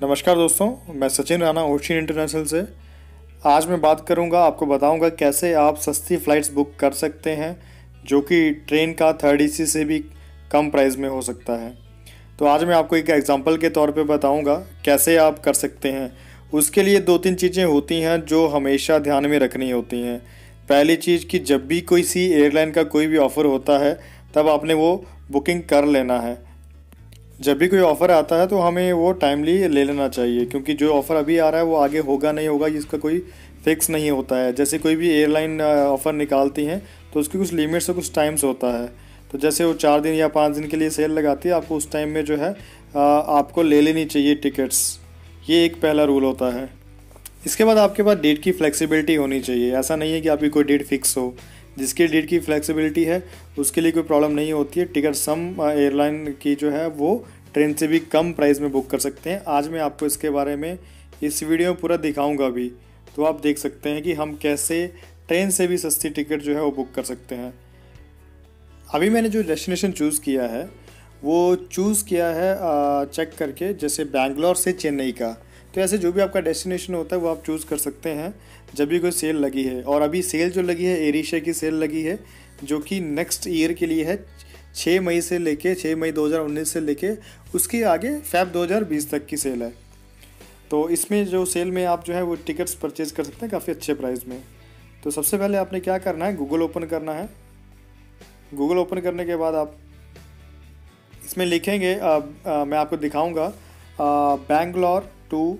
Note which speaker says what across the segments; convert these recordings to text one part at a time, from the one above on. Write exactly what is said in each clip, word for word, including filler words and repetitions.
Speaker 1: नमस्कार दोस्तों, मैं सचिन राणा ओशियन इंटरनेशनल से। आज मैं बात करूंगा, आपको बताऊंगा कैसे आप सस्ती फ़्लाइट्स बुक कर सकते हैं जो कि ट्रेन का थर्ड एसी से भी कम प्राइस में हो सकता है। तो आज मैं आपको एक एग्जांपल के तौर पे बताऊंगा कैसे आप कर सकते हैं। उसके लिए दो तीन चीज़ें होती हैं जो हमेशा ध्यान में रखनी होती हैं। पहली चीज़ कि जब भी कोई सी एयरलाइन का कोई भी ऑफ़र होता है तब आपने वो बुकिंग कर लेना है। जब भी कोई ऑफ़र आता है तो हमें वो टाइमली ले लेना चाहिए, क्योंकि जो ऑफ़र अभी आ रहा है वो आगे होगा नहीं होगा इसका कोई फिक्स नहीं होता है। जैसे कोई भी एयरलाइन ऑफ़र निकालती हैं तो उसकी कुछ लिमिट्स और कुछ टाइम्स होता है। तो जैसे वो चार दिन या पाँच दिन के लिए सेल लगाती है, आपको उस टाइम में जो है आपको ले लेनी चाहिए टिकट्स। ये एक पहला रूल होता है। इसके बाद आपके पास डेट की फ्लेक्सिबिलिटी होनी चाहिए। ऐसा नहीं है कि आपकी कोई डेट फिक्स हो। जिसकी डेट की फ्लेक्सिबिलिटी है उसके लिए कोई प्रॉब्लम नहीं होती है। टिकट सम एयरलाइन की जो है वो ट्रेन से भी कम प्राइस में बुक कर सकते हैं। आज मैं आपको इसके बारे में इस वीडियो में पूरा दिखाऊंगा भी, तो आप देख सकते हैं कि हम कैसे ट्रेन से भी सस्ती टिकट जो है वो बुक कर सकते हैं। अभी मैंने जो डेस्टिनेशन चूज़ किया है वो चूज़ किया है चेक करके, जैसे बैंगलोर से चेन्नई का। तो ऐसे जो भी आपका डेस्टिनेशन होता है वो आप चूज़ कर सकते हैं जब भी कोई सेल लगी है। और अभी सेल जो लगी है एयर एशिया की सेल लगी है, जो कि नेक्स्ट ईयर के लिए है। छः मई से लेके छः मई दो हज़ार उन्नीस से लेके उसके आगे फ़ेब दो हज़ार बीस तक की सेल है। तो इसमें जो सेल में आप जो है वो टिकट्स परचेज कर सकते हैं काफ़ी अच्छे प्राइस में। तो सबसे पहले आपने क्या करना है, गूगल ओपन करना है। गूगल ओपन करने के बाद आप इसमें लिखेंगे, आ, आ, मैं आपको दिखाऊंगा बैंगलोर टू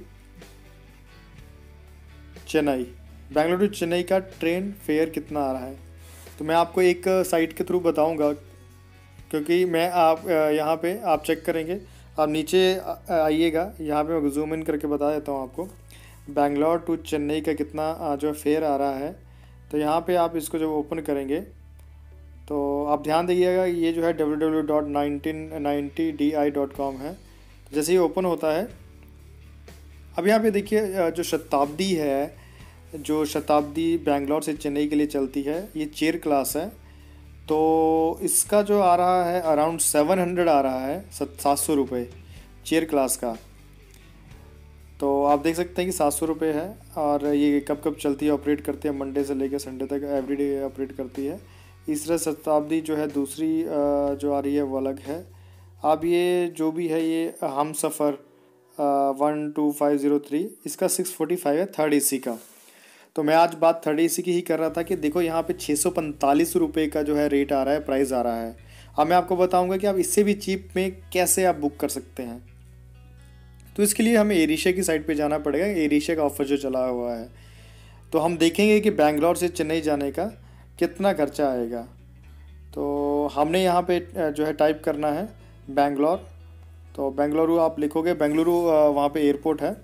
Speaker 1: चेन्नई बैंगलोर टू चेन्नई का ट्रेन फेयर कितना आ रहा है। तो मैं आपको एक साइट के थ्रू बताऊंगा, क्योंकि मैं आप यहाँ पे आप चेक करेंगे। आप नीचे आइएगा, यहाँ पे मैं जूम इन करके बता देता हूँ आपको बैंगलोर टू चेन्नई का कितना जो फेयर आ रहा है। तो यहाँ पे आप इसको जब ओपन करेंगे तो आप ध्यान दीजिएगा, ये जो है W W W dot nineteen ninety D I dot com है। तो जैसे ही ओपन होता है, अब यहाँ पे देखिए जो शताब्दी है, जो शताब्दी बैंगलोर से चेन्नई के लिए चलती है, ये चेयर क्लास है। तो इसका जो आ रहा है अराउंड सेवन हंड्रेड आ रहा है, सात सौ रुपये चेयर क्लास का। तो आप देख सकते हैं कि सात सौ रुपये है। और ये कब कब चलती है, ऑपरेट करती है मंडे से लेकर संडे तक एवरीडे ऑपरेट करती है। इस तरह शताब्दी जो है दूसरी जो आ रही है वो अलग है। अब ये जो भी है ये Hum Safar one two five zero three, इसका सिक्स फोर्टी फाइव है थर्ड एसी का। तो मैं आज बात थर्ड एसी की ही कर रहा था कि देखो यहाँ पे छः सौ पैंतालीस रुपये का जो है रेट आ रहा है, प्राइस आ रहा है। अब मैं आपको बताऊंगा कि आप इससे भी चीप में कैसे आप बुक कर सकते हैं। तो इसके लिए हमें एयर एशिया की साइट पे जाना पड़ेगा। एयर एशिया का ऑफर जो चला हुआ है, तो हम देखेंगे कि बैंगलोर से चेन्नई जाने का कितना खर्चा आएगा। तो हमने यहाँ पे जो है टाइप करना है बैंगलोर। तो बेंगलुरु आप लिखोगे, बेंगलुरु वहाँ पे एयरपोर्ट है,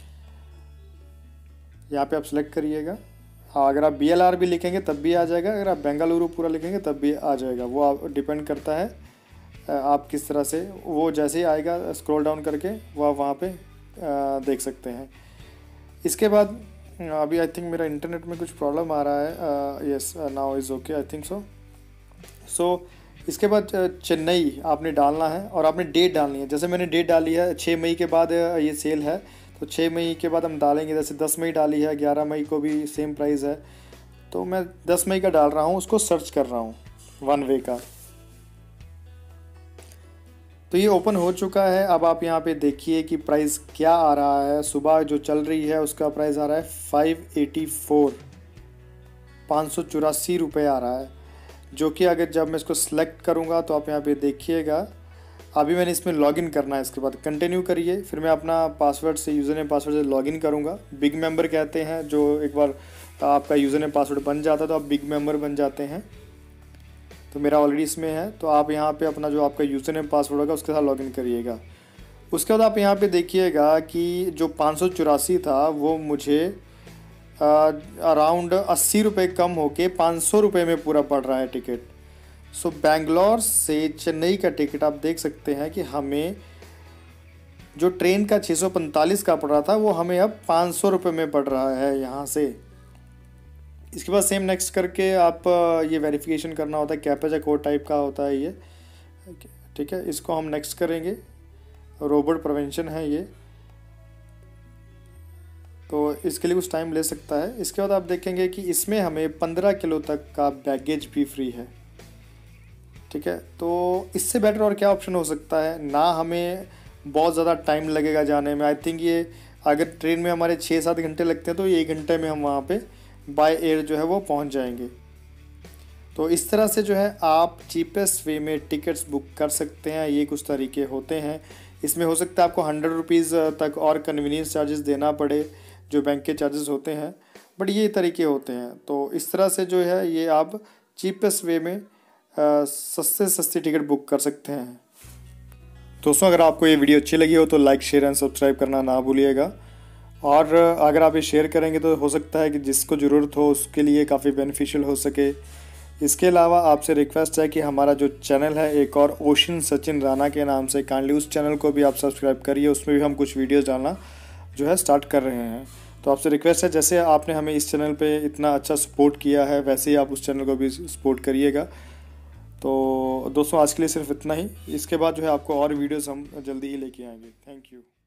Speaker 1: यहाँ पे आप सेलेक्ट करिएगा। अगर आप बी एल आर भी लिखेंगे तब भी आ जाएगा, अगर आप बेंगलुरु पूरा लिखेंगे तब भी आ जाएगा। वो आप डिपेंड करता है आप किस तरह से, वो जैसे ही आएगा स्क्रॉल डाउन करके वो आप वहाँ पे देख सकते हैं। इसके बाद अभी आई थिंक मेरा इंटरनेट में कुछ प्रॉब्लम आ रहा है। Yes, now is okay, I think so so इसके बाद चेन्नई आपने डालना है और आपने डेट डालनी है। जैसे मैंने डेट डाली है छः मई के बाद ये सेल है, तो छः मई के बाद हम डालेंगे। जैसे दस मई डाली है, ग्यारह मई को भी सेम प्राइस है, तो मैं दस मई का डाल रहा हूँ, उसको सर्च कर रहा हूँ वन वे का। तो ये ओपन हो चुका है। अब आप यहाँ पे देखिए कि प्राइस क्या आ रहा है। सुबह जो चल रही है उसका प्राइस आ रहा है फाइव एटी फोर पाँच सौ चौरासी रुपये आ रहा है, जो कि अगर जब मैं इसको सिलेक्ट करूँगा तो आप यहाँ पे देखिएगा। अभी मैंने इसमें लॉगिन करना है, इसके बाद कंटिन्यू करिए। फिर मैं अपना पासवर्ड से, यूज़र नेम पासवर्ड से लॉगिन करूँगा। बिग मेंबर कहते हैं, जो एक बार आपका यूज़र नेम पासवर्ड बन जाता है तो आप बिग मेंबर बन जाते हैं। तो मेरा ऑलरेडी इसमें है, तो आप यहाँ पे अपना जो आपका यूज़र नेम पासवर्ड होगा उसके साथ लॉगिन करिएगा। उसके बाद आप यहाँ पे देखिएगा कि जो पाँच सौ चौरासी था वो मुझे अराउंड अस्सी रुपये कम होके पाँच सौ रुपये में पूरा पड़ रहा है टिकट। सो बैंगलोर से चेन्नई का टिकट आप देख सकते हैं कि हमें जो ट्रेन का छः सौ पैंतालीस का पड़ रहा था वो हमें अब पाँच सौ रुपये में पड़ रहा है यहाँ से। इसके बाद सेम नेक्स्ट करके आप ये वेरिफिकेशन करना होता है, कैप्चा कोड टाइप का होता है ये, ठीक है। इसको हम नेक्स्ट करेंगे, रोबोट प्रिवेंशन है ये। तो इसके लिए कुछ टाइम ले सकता है। इसके बाद आप देखेंगे कि इसमें हमें पंद्रह किलो तक का बैगेज भी फ्री है, ठीक है। तो इससे बेटर और क्या ऑप्शन हो सकता है, ना हमें बहुत ज़्यादा टाइम लगेगा जाने में। आई थिंक ये अगर ट्रेन में हमारे छः सात घंटे लगते हैं तो ये एक घंटे में हम वहाँ पे बाय एयर जो है वो पहुँच जाएंगे। तो इस तरह से जो है आप चीपेस्ट वे में टिकट्स बुक कर सकते हैं। ये कुछ तरीके होते हैं। इसमें हो सकता है आपको हंड्रेड रुपीज़ तक और कन्वीनियंस चार्जेस देना पड़े, जो बैंक के चार्जेस होते हैं, बट ये तरीके होते हैं। तो इस तरह से जो है ये आप चीपेस्ट वे में सस्ते सस्ती टिकट बुक कर सकते हैं। दोस्तों, अगर आपको ये वीडियो अच्छी लगी हो तो लाइक शेयर एंड सब्सक्राइब करना ना भूलिएगा। और अगर आप ये शेयर करेंगे तो हो सकता है कि जिसको ज़रूरत हो उसके लिए काफ़ी बेनिफिशियल हो सके। इसके अलावा आपसे रिक्वेस्ट है कि हमारा जो चैनल है एक और ओशन सचिन राणा के नाम से, काइंडली उस चैनल को भी आप सब्सक्राइब करिए। उसमें भी हम कुछ वीडियोस डालना जो है स्टार्ट कर रहे हैं। तो आपसे रिक्वेस्ट है, जैसे आपने हमें इस चैनल पे इतना अच्छा सपोर्ट किया है वैसे ही आप उस चैनल को भी सपोर्ट करिएगा। तो दोस्तों, आज के लिए सिर्फ इतना ही। इसके बाद जो है आपको और वीडियोस हम जल्दी ही लेके आएंगे। Thank you.